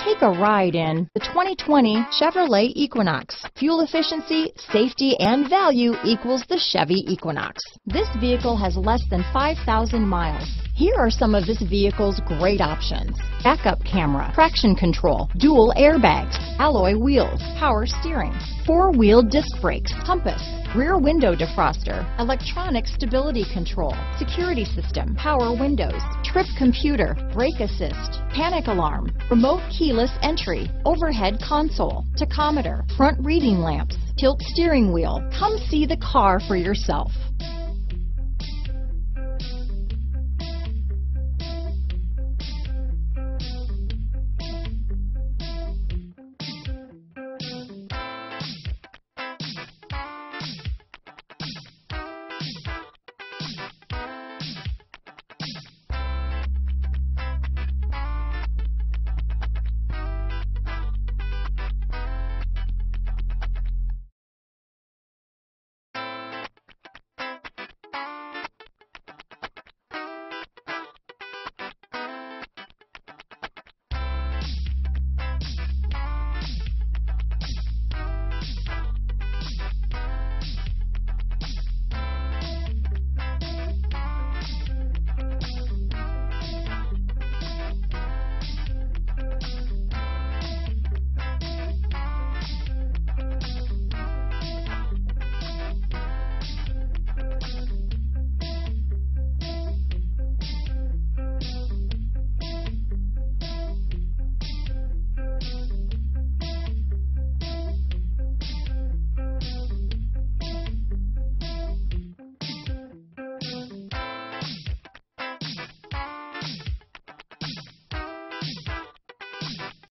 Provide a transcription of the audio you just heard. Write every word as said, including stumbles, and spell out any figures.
Take a ride in the twenty twenty Chevrolet Equinox. Fuel efficiency, safety, and value equals the Chevy Equinox. This vehicle has less than five thousand miles. Here are some of this vehicle's great options: backup camera, traction control, dual airbags, alloy wheels, power steering, four-wheel disc brakes, compass, rear window defroster, electronic stability control, security system, power windows, trip computer, brake assist, panic alarm, remote keyless entry, overhead console, tachometer, front reading lamps, tilt steering wheel. Come see the car for yourself.